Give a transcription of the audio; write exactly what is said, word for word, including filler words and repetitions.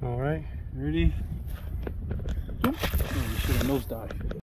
All right, ready? Oh, we should have nose dive.